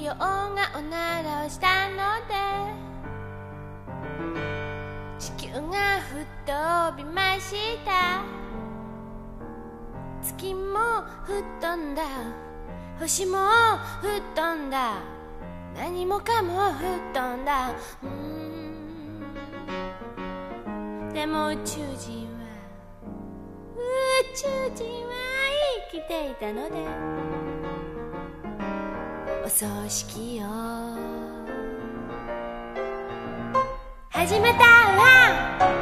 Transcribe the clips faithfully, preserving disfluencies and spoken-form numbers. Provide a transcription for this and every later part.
陽がおならをしたので地球が吹っ飛びました。月も吹っ飛んだ、星も吹っ飛んだ、何もかも吹っ飛んだ。うーんでも宇宙人は宇宙人は生きていたのでお葬式を始めたわ。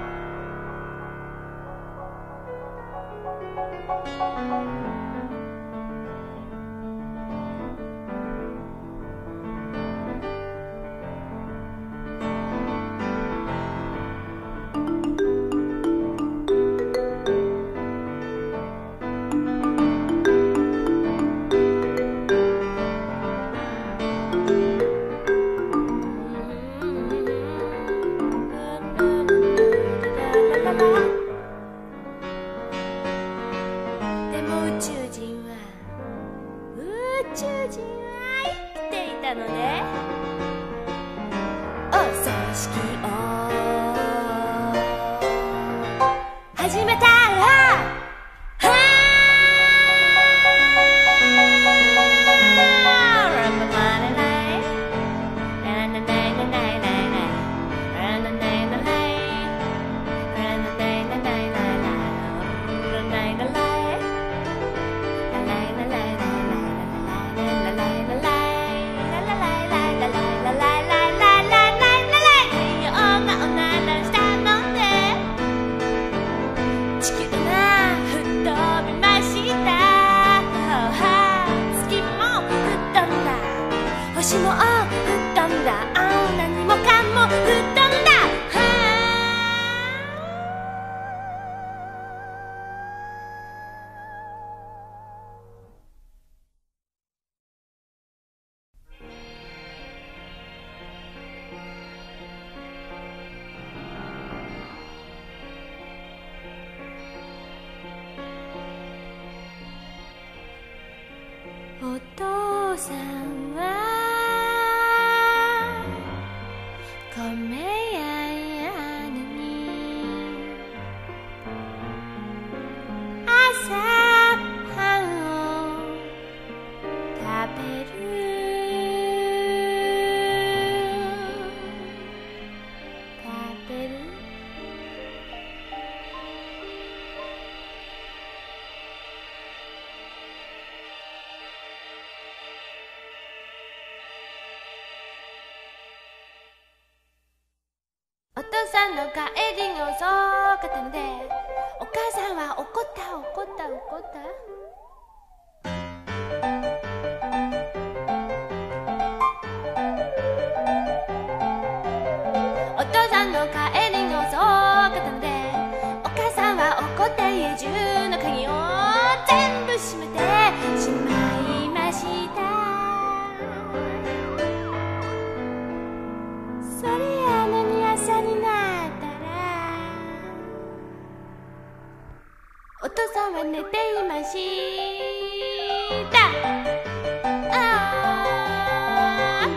でも宇宙人は宇宙人は生きていたのでお葬式を始めたら星も吹っ飛んだ、何もかも吹っ飛んだ。お父さんは米屋やのに朝パンを食べる。食べるお父さんの帰りが遅かったのでお母さんは怒った怒った怒ったお父さんの帰りが遅かったのでお母さんは怒って家中の鍵を全部閉めてしまいました。それやのに朝になったらお父さんは寝ていました。あー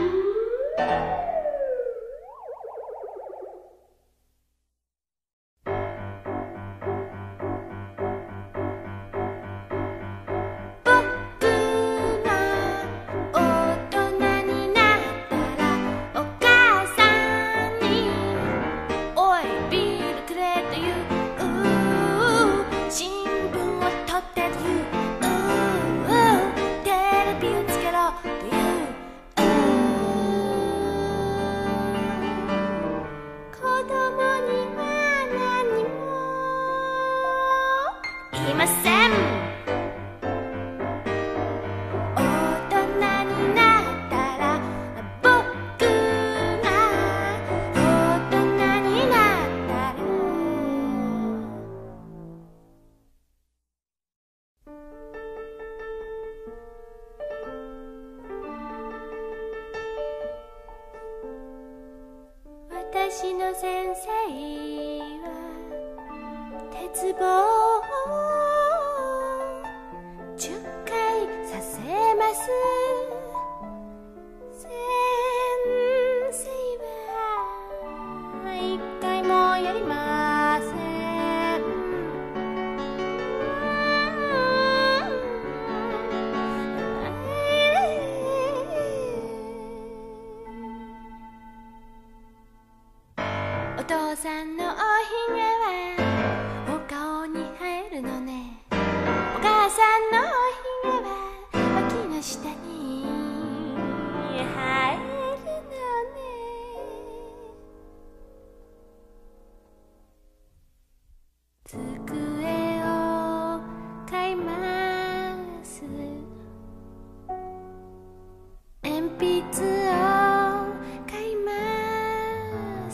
僕が大人になったらお母さんにおいビールくれと言う、うー新聞を取ってと言う、うーテレビをつけろと言う、うー子供には何も言いません。大人になったら僕が大人になったら私の先生は鉄棒をじゅっかいさせます。 父さんのおひげはお顔に生えるのね。お母さんのおひげは脇の下に生えるのね。机を買います。鉛筆を買います。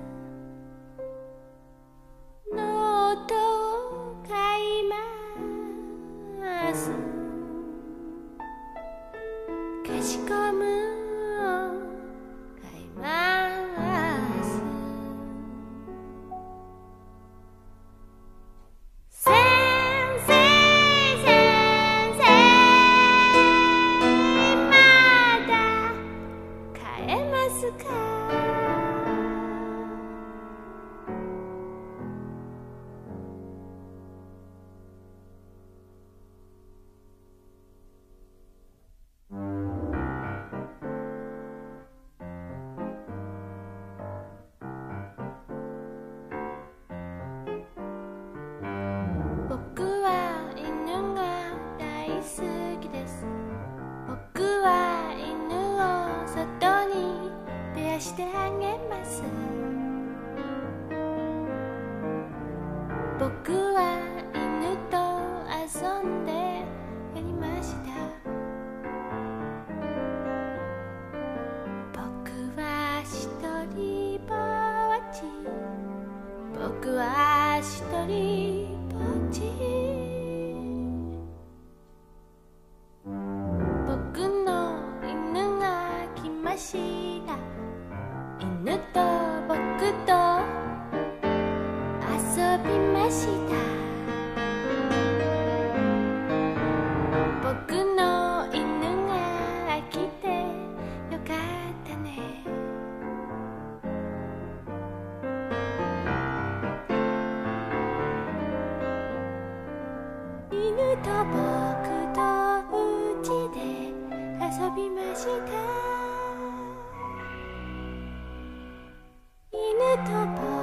ノートを買います。消しゴムを買います。先生先生まだ買えますか？僕は犬が大好きです。僕は犬を外に出してあげます。僕は犬と遊んでやりました。僕は一人ぼっち。僕は一人ぼっち。僕の犬が来ました。犬と僕と遊びました。僕の犬が来てよかったね。犬と僕とうちで遊びました。犬と僕